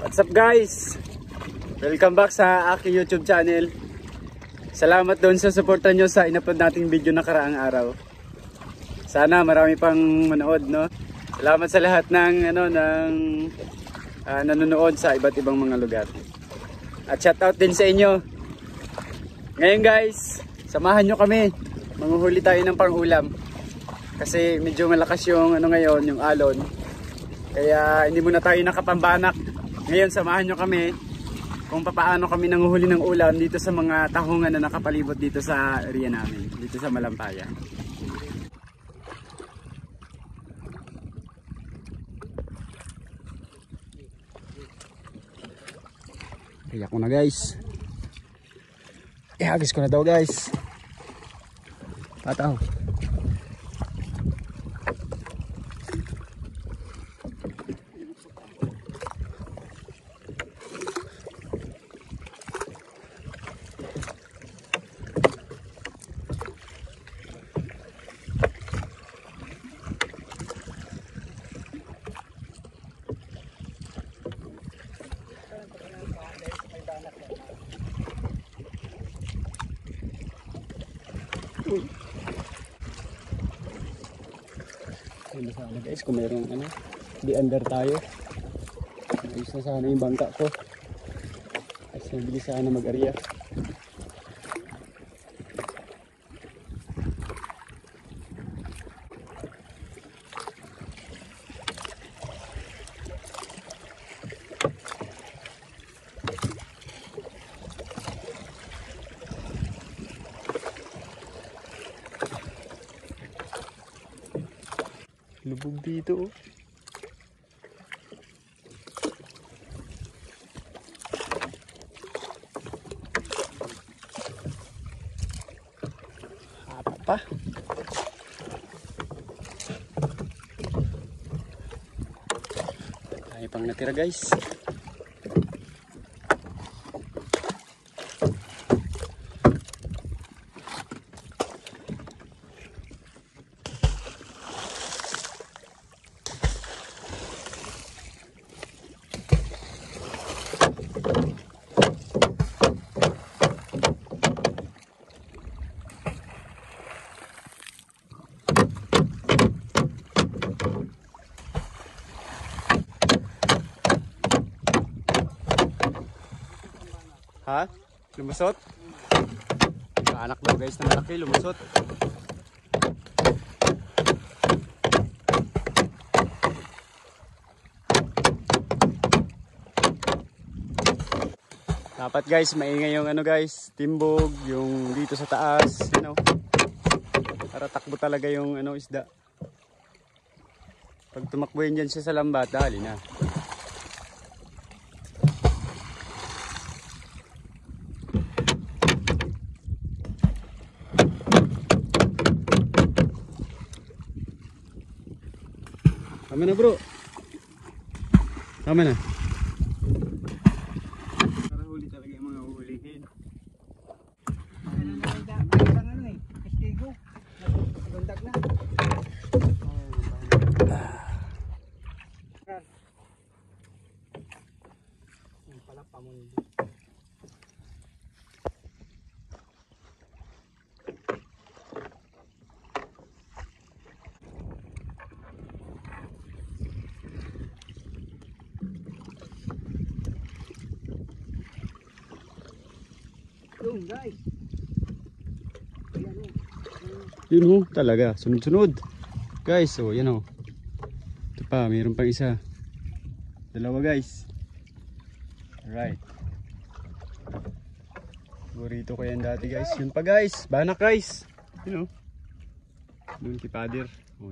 What's up guys? Welcome back sa aking YouTube channel. Salamat doon sa suporta nyo sa in-upload nating video na karaang araw. Sana marami pang manood, no? Salamat sa lahat ng nanonood sa iba't ibang mga lugar. At shoutout din sa inyo. Ngayon guys, samahan nyo kami. Manguhuli tayo ng pang-ulam. Kasi medyo malakas yung ngayon, yung alon. Kaya hindi muna tayo nakapambanak. Ngayon samahan nyo kami kung paano kami nanguhuli ng ulam dito sa mga tahungan na nakapalibot dito sa area namin, dito sa Malampaya. Iyak ko na guys. Ihagis ko na daw guys. Pataw. Ayun sana guys, kung mayroong di under tayo. Ayos na sana yung bangka ko. Ayos na bilis sana mag-area. Lubog dito oh. Apa pa? Tayo pang natira guys. Ha? Lumusot? Anak daw guys na malaki, lumusot. Dapat guys, maingay yung guys, timbog, yung dito sa taas, para takbo talaga yung isda. Pag tumakbuhin dyan siya sa lambat, dali na. Tama na bro. Tama na. Para huli talaga yung mga uhulihin. Estigo. Bundag na. Yung pala pamundi. Guys. Yun talaga, sunod-sunod. Guys, yan ito pa, mayroon pang isa. Dalawa guys. Alright. Burrito ko yan dati guys. Yun pa guys, banak guys. Doon kay Pader.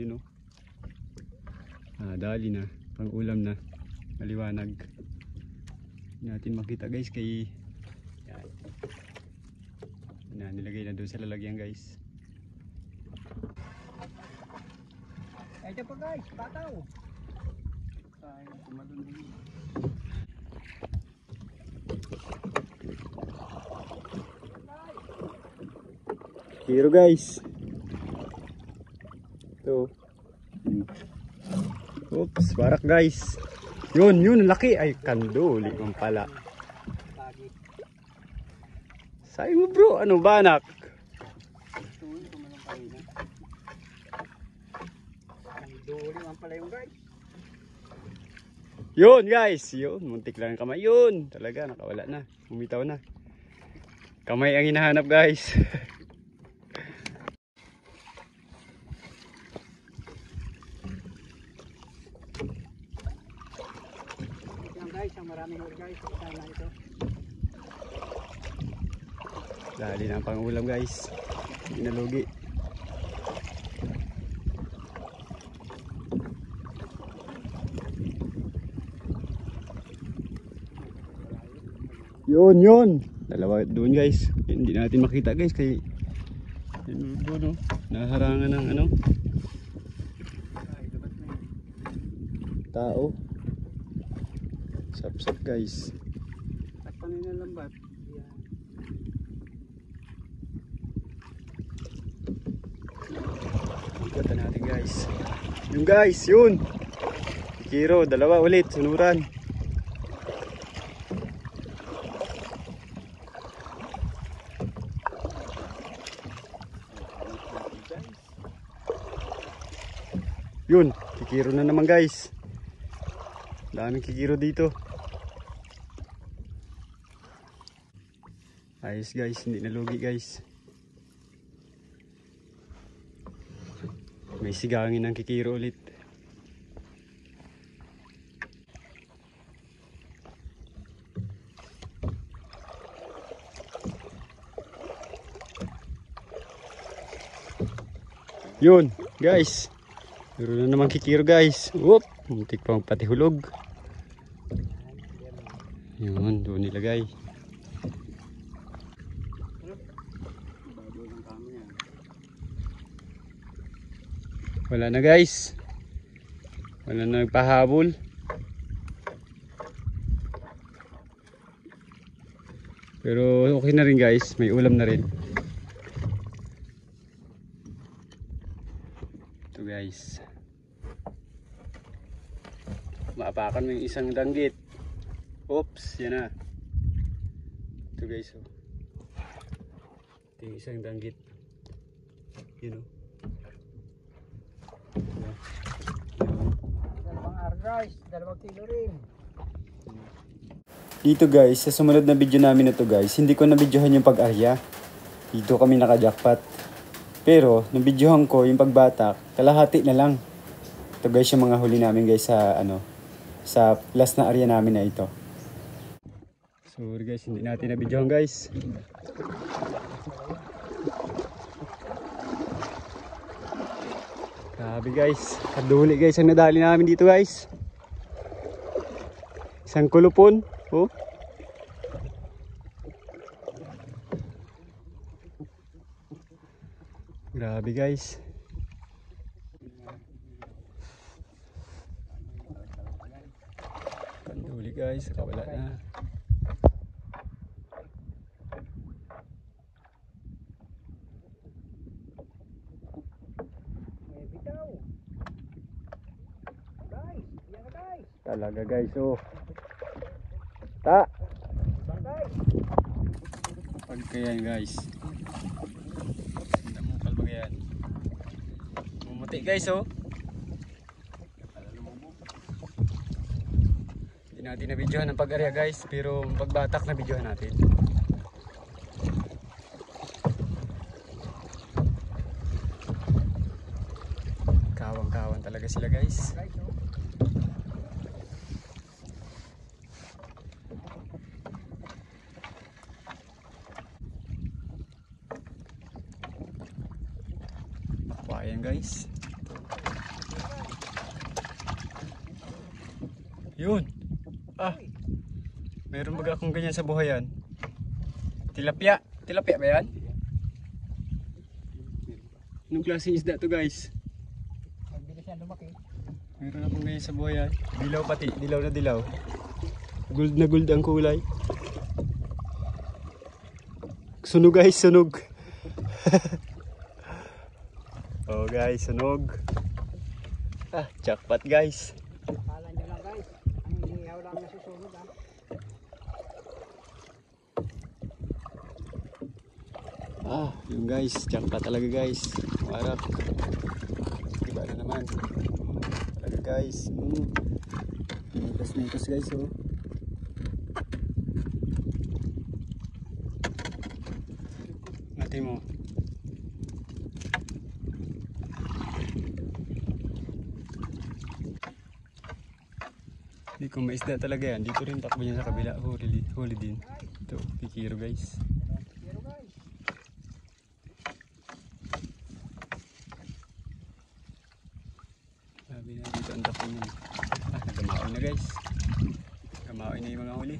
Dali na, pang ulam na. Maliwanag. Hindi natin makita guys kay nilagay na doon sa lalagyan guys. Ito pa guys, pataw. Hero guys. Ito. Oops, barak guys. Yun, laki. Ay, kanduli man pala. Sabi mo bro, ano ba anak? Yun guys, yun. Muntik lang ang kamay. Yun, talaga nakawala na. Umitaw na. Kamay ang hinahanap guys. Guys, ang maraming huli guys, sana ito. Dali na ang pangulam guys. Inalugi. Yun. Dalawa doon guys. Hindi natin makita guys kay doon, no? Naharangan ng ano? Tao. Sap guys. At panay na lambat. Ikatan natin guys. Yung guys, yun. Kiro, dalawa ulit, sunuran. Yun, kikiro na naman guys. Daming kikiro dito. Ayos guys, hindi nalugi guys. May sigangin ng kikiro ulit. Yun guys. Meron na naman kikiro guys. Whoop, muntik pang patihulog. Yun, doon nilagay. Wala na guys. Wala na nagpahabol. Pero okay na rin guys. May ulam na rin. Ito guys. Maapakan mo yung isang danggit. Oops, yan na. Ito guys. Oh. Ito yung isang danggit. Yun o. Dalawang araw guys, 2 kilo rin. Dito guys, sa sumunod na video namin na to guys, hindi ko na-videohan yung pag-arya. Dito kami naka-jackpot. Pero, na-videohan ko yung pagbatak, kalahati na lang. Ito guys yung mga huli namin guys sa sa last na area namin na ito. Sorry guys, hindi natin na-videohan guys. Grabe guys, kaduli guys ang nadali namin dito guys. Isang kulupon, oh. Grabe guys. Kaduli guys, kawala na. Talaga guys, oh. Ta. Pagkayan guys. Namukal ba yan? Mumuti guys, oh. Hindi natin na-videohan ng pag-area guys, pero pagbatak na-videohan natin. Kawang-kawan talaga sila guys. Ayan guys. Yun. Ah. Meron baga akong ganyan sa buhayan. Tilapia. Tilapia ba yan? Anong klaseng isda to guys? Mabilis yan lumaki. Meron akong ganyan sa buhayan. Dilaw pati. Dilaw na dilaw. Gold na gold ang kulay. Sunog guys, sunog. Oh guys, sunog. Ah, jackpot guys. Akala nyo lang guys, ang Sunog ah. Yung guys, jackpot talaga guys. Warak. Diba na naman. Talaga guys. Mitos guys oh. Natin mo. Hindi kung may isda talaga yan. Dito rin takbo niya sa kabila. Huli din. Ito, kikiro guys. Pero guys, Sabi na dito ang takbo niya. Nagamaoy na guys. Nagamaoy na yung mga huli.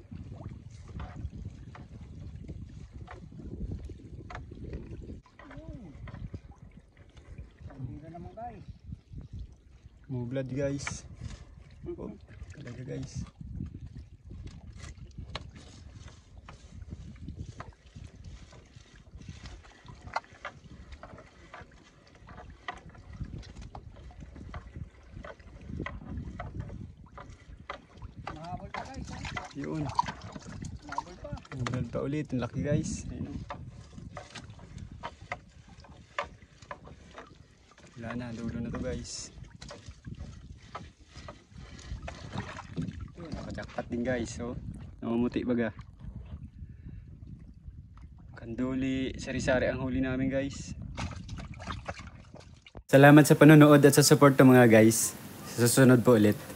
hindi naman guys. Mublad guys. Oh, talaga guys. Mahabol pa guys. Yun. Mahabol pa. Mublad pa ulit. Ang laki guys. Ayun. Wala na. Dulo na to guys. Nakajakpat din guys. So, namumuti baga. Kanduli, sari-sari ang huli namin guys. Salamat sa panonood at sa support ng mga guys. Sa susunod po ulit.